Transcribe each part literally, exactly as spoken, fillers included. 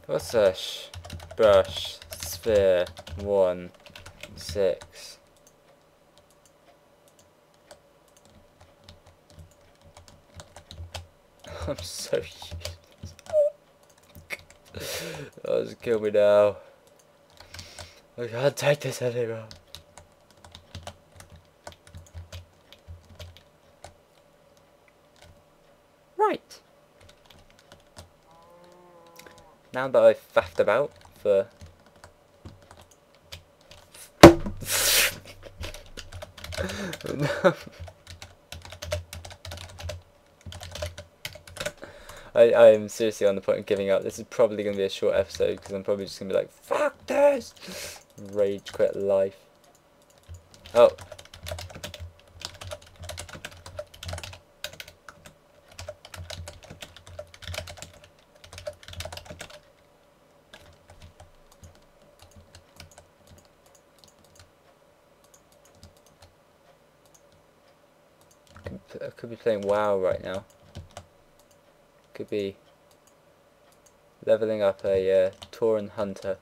What's a sh brush sphere one six? I'm so useless. Oh, just kill me now. I can't take this anymore. Right. Now that I've faffed about for I, I am seriously on the point of giving up. This is probably going to be a short episode because I'm probably just going to be like, fuck this! Rage quit life. Oh. I could be playing WoW right now. Could be leveling up a uh, Tauren Hunter.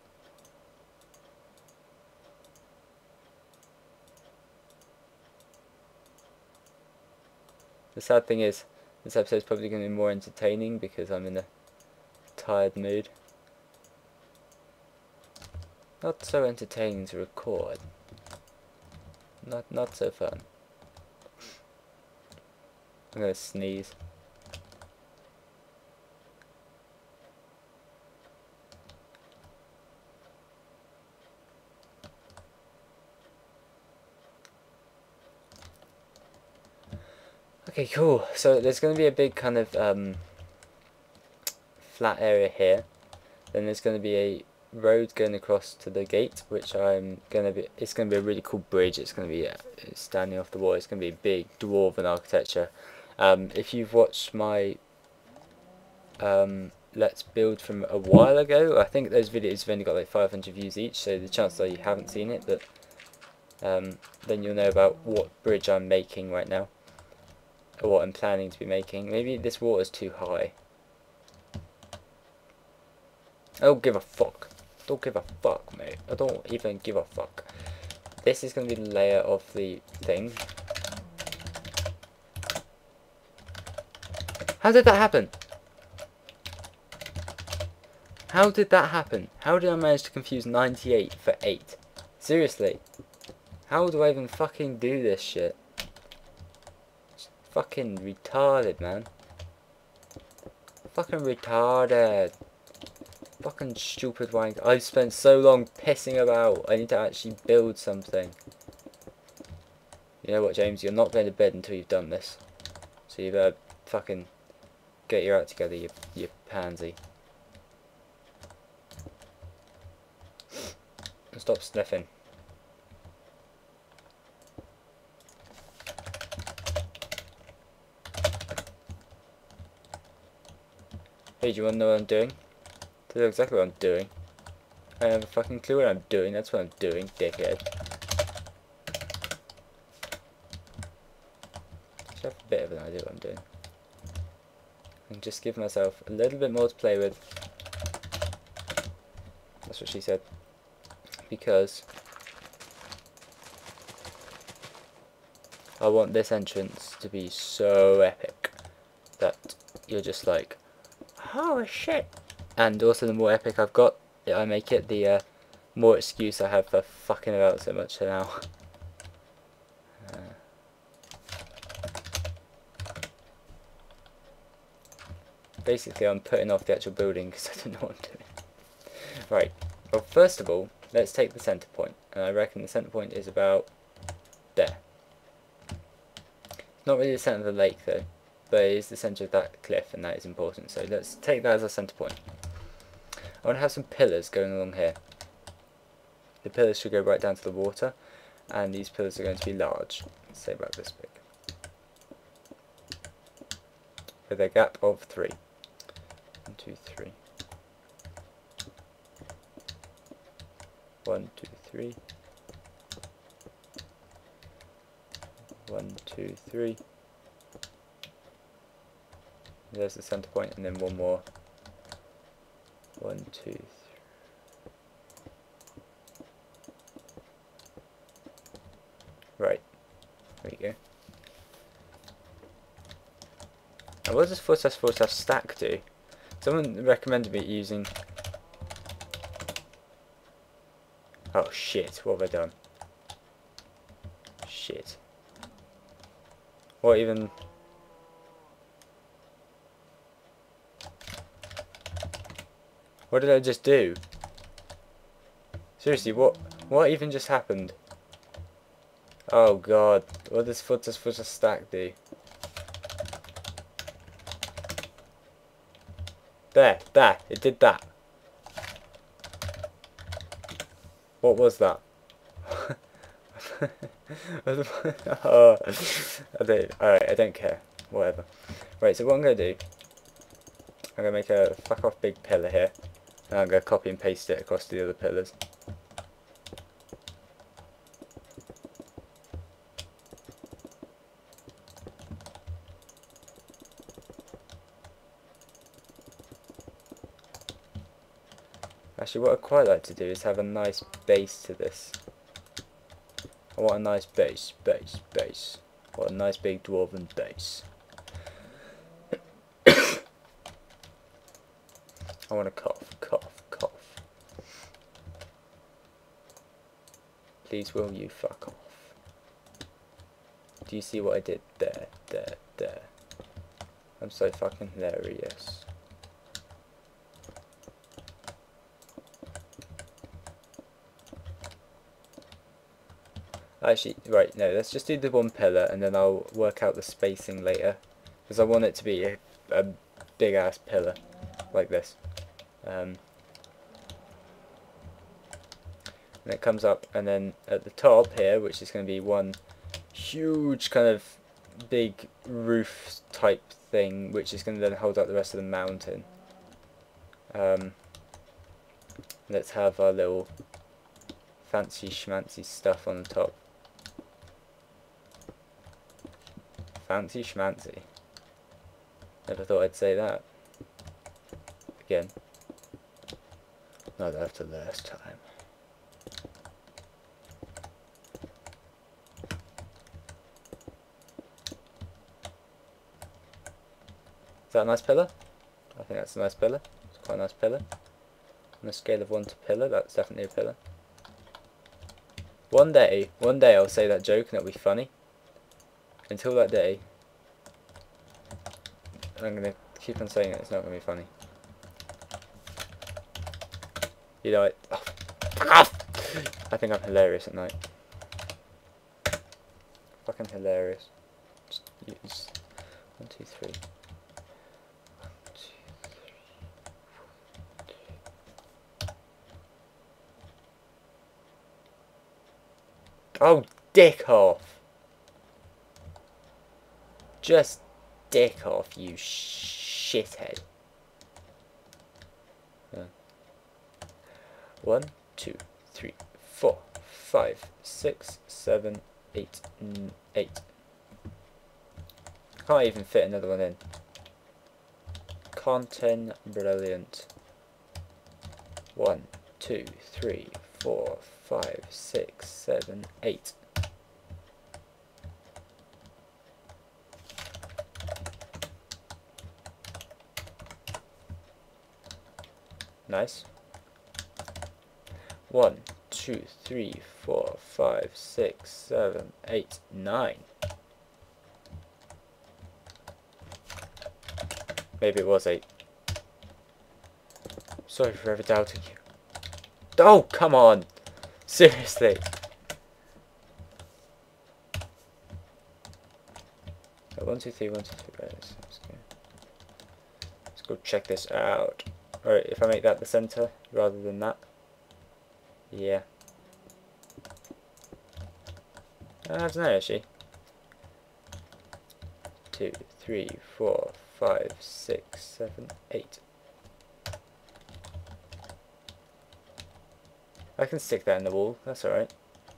The sad thing is, this episode is probably going to be more entertaining because I'm in a tired mood. Not so entertaining to record. Not not so fun. I'm gonna sneeze. Okay, cool. So there's going to be a big kind of um, flat area here. Then there's going to be a road going across to the gate, which I'm going to be. It's going to be a really cool bridge. It's going to be uh, standing off the wall. It's going to be big dwarven architecture. Um, if you've watched my um, Let's Build from a while ago, I think those videos have only got like five hundred views each. So the chances are you haven't seen it, but um, then you'll know about what bridge I'm making right now. Or what I'm planning to be making. Maybe this water's too high. I don't give a fuck. Don't give a fuck, mate. I don't even give a fuck. This is going to be the layer of the thing. How did that happen? How did that happen? How did I manage to confuse ninety-eight for eight? Seriously. How do I even fucking do this shit? It's fucking retarded, man. Fucking retarded. Fucking stupid wank. I've spent so long pissing about. I need to actually build something. You know what, James? You're not going to bed until you've done this. So you better fucking get your act together, you, you pansy. And stop sniffing. Hey, do you want to know what I'm doing? To know exactly what I'm doing. I have a fucking clue what I'm doing. That's what I'm doing, dickhead. I have a bit of an idea what I'm doing. And just give myself a little bit more to play with. That's what she said. Because I want this entrance to be so epic that you're just like, oh shit. And also the more epic I've got, I make it, the uh, more excuse I have for fucking about so much now. uh. Basically I'm putting off the actual building because I don't know what I'm doing. Right, well first of all, let's take the centre point. And I reckon the centre point is about there. Not really the centre of the lake though, but it is the centre of that cliff and that is important. So let's take that as a centre point. I want to have some pillars going along here. The pillars should go right down to the water, and these pillars are going to be large. Let's say about this big. With a gap of three. One, two, three. One, two, three. One, two, three. There's the centre point, and then one more. One, two, three. Right. There we go. Now what does four slash four slash stack do? Someone recommended me using... Oh shit, what have I done? Shit. What even... What did I just do? Seriously, what what even just happened? Oh god, what does foot does foot stack do? There, there, it did that. What was that? Oh, I don't, alright, I don't care. Whatever. Right, so what I'm going to do, I'm going to make a fuck off big pillar here. And I'm going to copy and paste it across to the other pillars. Actually, what I'd quite like to do is have a nice base to this. I want a nice base, base, base. I want a nice big dwarven base. I want to cough, cough, cough. Please will you fuck off. Do you see what I did there, there, there? I'm so fucking hilarious. Actually, right, no, let's just do the one pillar and then I'll work out the spacing later. Because I want it to be a, a big ass pillar, like this. Um, and it comes up, and then at the top here, which is going to be one huge kind of big roof type thing, which is going to then hold up the rest of the mountain. Um, let's have our little fancy schmancy stuff on the top. Fancy schmancy. Never thought I'd say that. Again. Not after last time. Is that a nice pillar? I think that's a nice pillar. It's quite a nice pillar. On a scale of one to pillar, that's definitely a pillar. One day, one day I'll say that joke and it'll be funny. Until that day, I'm going to keep on saying it, it's not going to be funny. You know it. Oh, I think I'm hilarious at night. Fucking hilarious. Just use one, two, three. One, two, three. Oh, dick off! Just dick off, you shithead. Uh. One, two, three, four, five, six, seven, eight, n eight. Can't even fit another one in. Content brilliant. One, two, three, four, five, six, seven, eight. Nice. One, two, three, four, five, six, seven, eight, nine. Maybe it was eight. Sorry for ever doubting you. Oh, come on! Seriously! Oh, one, two, three, one, two, three. Right, let's, let's, go. let's go check this out. Alright, if I make that the center rather than that. Yeah. I don't know actually. Two, three, four, five, six, seven, eight. I can stick that in the wall, that's alright.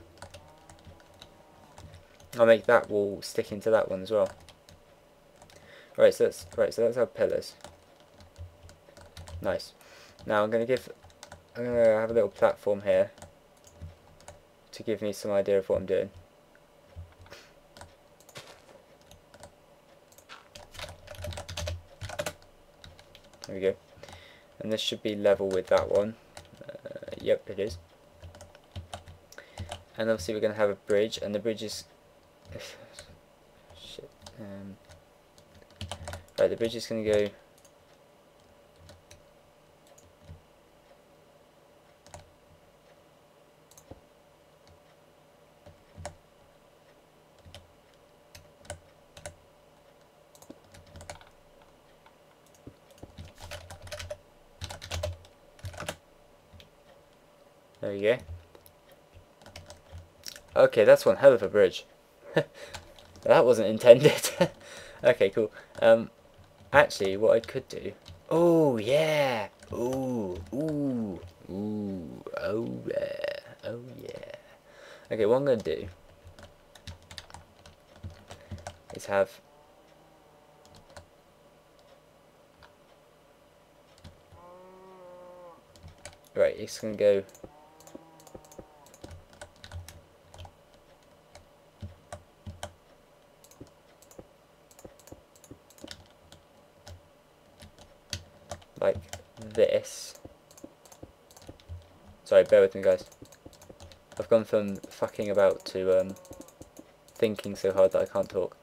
I'll make that wall stick into that one as well. Right, so that's right, so that's our pillars. Nice. Now I'm gonna give. I'm gonna have a little platform here to give me some idea of what I'm doing. There we go. And this should be level with that one. Uh, yep, it is. And obviously we're going to have a bridge, and the bridge is... Shit. Um, right, the bridge is going to go... There we go. Okay, that's one hell of a bridge. That wasn't intended. Okay, cool. Um, actually, what I could do... Oh, yeah! Ooh, ooh, ooh, oh yeah, oh yeah. Okay, what I'm going to do is have... Right, it's going to go... like this. Sorry, bear with me, guys. I've gone from fucking about to um, thinking so hard that I can't talk.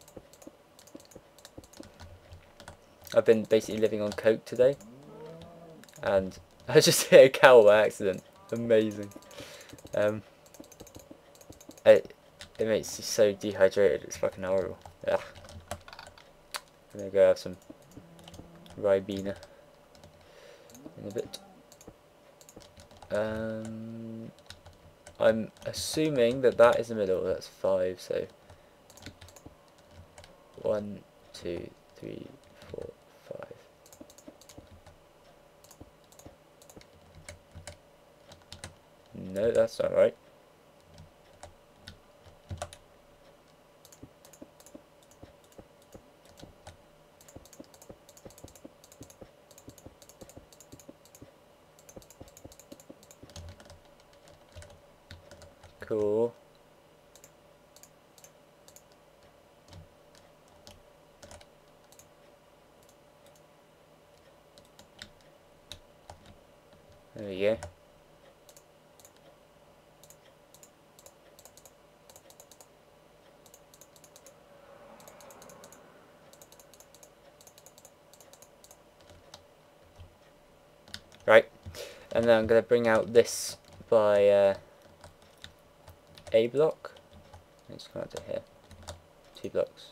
I've been basically living on coke today, and I just hit a cow by accident. Amazing. Um, it, it makes you so dehydrated, it's fucking horrible. Ugh. I'm gonna go have some Ribena in a bit. Um, I'm assuming that that is the middle. That's five. So one, two, three, four, five. No, that's not right. Cool. There we go. Right, and then I'm going to bring out this by uh, a block. Let's come out to here. Two blocks.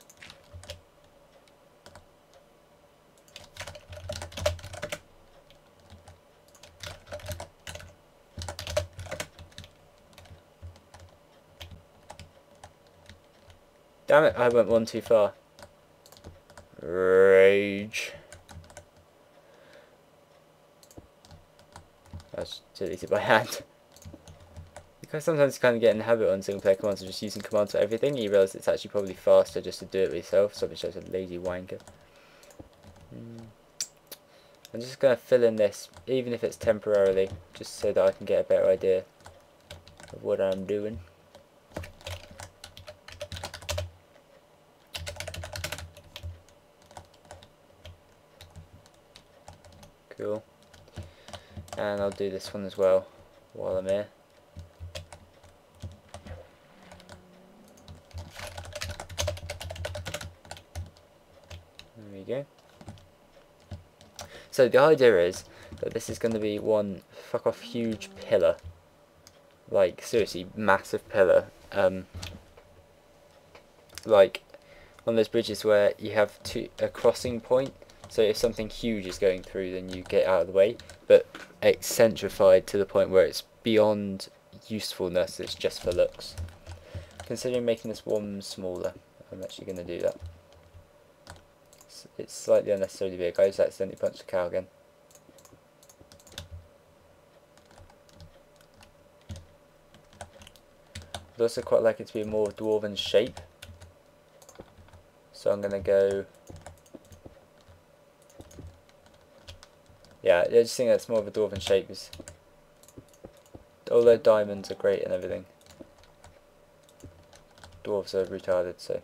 Damn it, I went one too far. Rage. I should delete it by hand. Because sometimes you kind of get in the habit on single player commands of just using commands for everything, and you realise it's actually probably faster just to do it yourself, so it's just a lazy wanker. Mm. I'm just going to fill in this, even if it's temporarily, just so that I can get a better idea of what I'm doing. Cool. And I'll do this one as well while I'm here. There we go. So the idea is that this is going to be one fuck off huge pillar. Like, seriously, massive pillar. Um, like, one of those bridges where you have two, a crossing point. So if something huge is going through, then you get out of the way. But eccentrified to the point where it's beyond usefulness, it's just for looks. Considering making this one smaller, I'm actually going to do that. It's, it's slightly unnecessarily big. I just accidentally punched a cow again. I'd also quite like it to be a more dwarven shape. So I'm going to go... yeah, I just think that's more of a dwarven shape. Cause although diamonds are great and everything, dwarves are retarded, so.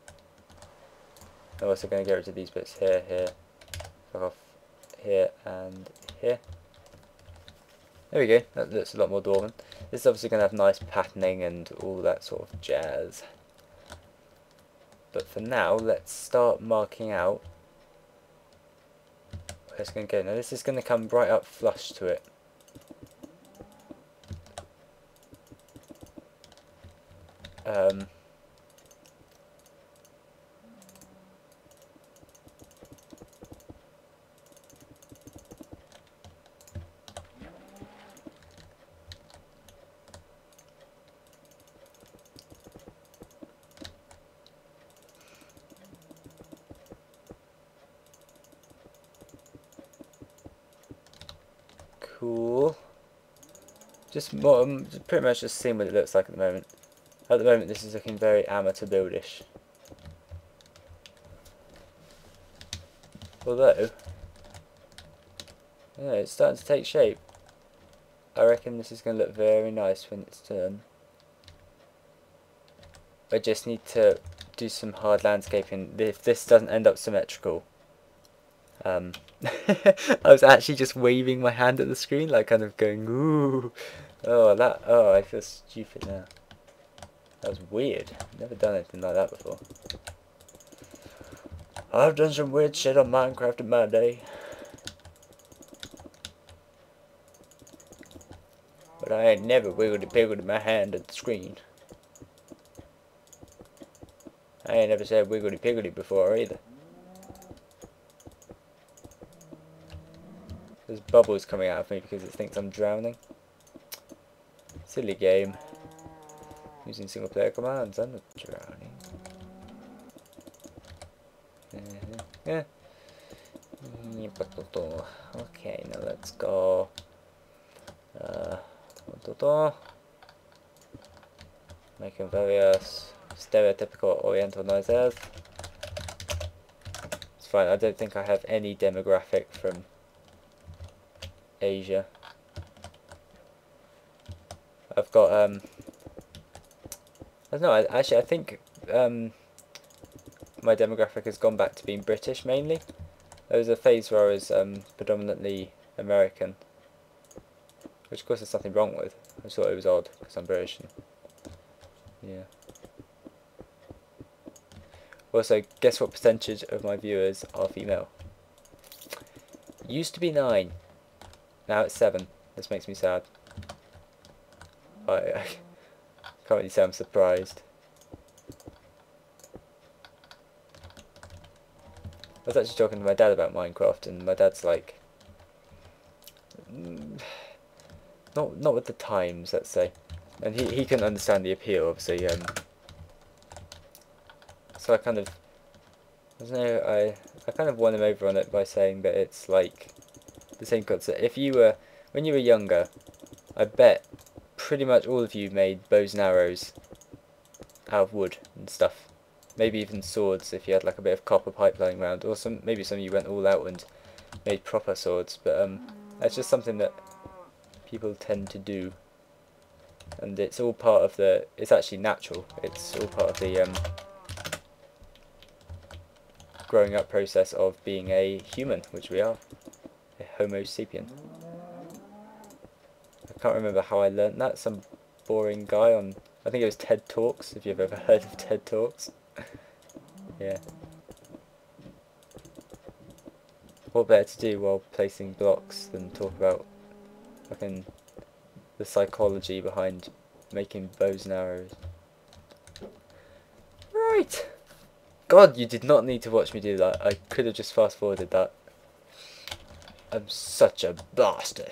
I'm also going to get rid of these bits here, here, fuck off, here, and here. There we go, that looks a lot more dwarven. This is obviously going to have nice patterning and all that sort of jazz. But for now, let's start marking out where it's going to go. Now this is going to come right up flush to it. Um, cool. Just more, um, pretty much just seeing what it looks like at the moment. At the moment, this is looking very amateur buildish. Although, yeah, it's starting to take shape. I reckon this is going to look very nice when it's done. I just need to do some hard landscaping. If this doesn't end up symmetrical, um, I was actually just waving my hand at the screen, like kind of going, ooh, oh that, oh I feel stupid now. That was weird. Never done anything like that before. I've done some weird shit on Minecraft in my day, but I ain't never wiggled piggled my hand at the screen. I ain't never said wiggledy piggledy before either. There's bubbles coming out of me because it thinks I'm drowning. Silly game. Using single player commands, I'm not drowning. Uh, yeah. Okay, now let's go. Uh, making various stereotypical oriental noises. It's fine, I don't think I have any demographic from Asia. I've got, um, I don't know, I, actually I think um, my demographic has gone back to being British mainly. There was a phase where I was um, predominantly American, which of course there's nothing wrong with. I just thought it was odd because I'm British. And, yeah. Also, guess what percentage of my viewers are female? Used to be nine, now it's seven. This makes me sad. I, I can't really say I'm surprised. I was actually talking to my dad about Minecraft, and my dad's like, mm, not not with the times, let's say, and he he couldn't understand the appeal, obviously. Um, so I kind of, I don't know, I I kind of won him over on it by saying that it's like the same concept. If you were when you were younger, I bet pretty much all of you made bows and arrows out of wood and stuff. Maybe even swords if you had like a bit of copper pipe lying around, or some maybe some of you went all out and made proper swords. But um, that's just something that people tend to do, and it's all part of the. It's actually natural. It's all part of the um, growing up process of being a human, which we are, a Homo sapien. I can't remember how I learnt that. Some boring guy on, I think it was TED Talks. If you've ever heard of TED Talks. Yeah. What better to do while placing blocks than talk about fucking the psychology behind making bows and arrows. Right. God, you did not need to watch me do that. I could have just fast forwarded that. I'm such a bastard.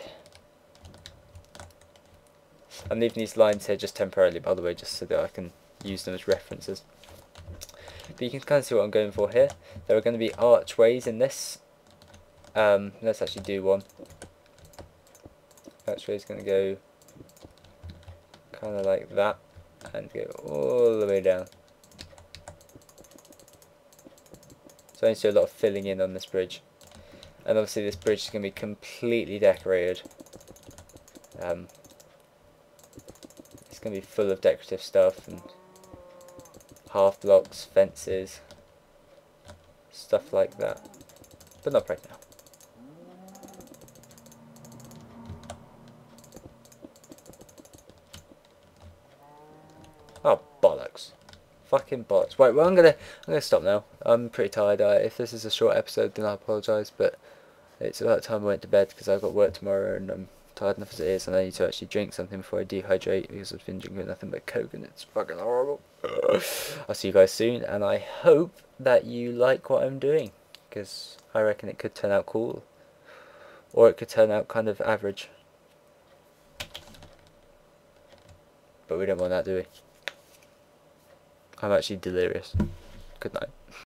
I'm leaving these lines here just temporarily, by the way, just so that I can use them as references. But you can kind of see what I'm going for here. There are going to be archways in this. Um, let's actually do one. Archway is going to go kind of like that and go all the way down. So I need to do a lot of filling in on this bridge. And obviously this bridge is going to be completely decorated. Um, it's going to be full of decorative stuff and half blocks, fences, stuff like that. But not right now. Oh, bollocks. Fucking bollocks. Right, well I'm gonna I'm gonna stop now. I'm pretty tired. Uh, if this is a short episode then I apologise, but it's about time I went to bed because I've got work tomorrow and I'm tired enough as it is, and I need to actually drink something before I dehydrate because I've been drinking nothing but Coke and it's fucking horrible. I'll see you guys soon, and I hope that you like what I'm doing, because I reckon it could turn out cool, or it could turn out kind of average, but we don't want that, do we? I'm actually delirious. Good night.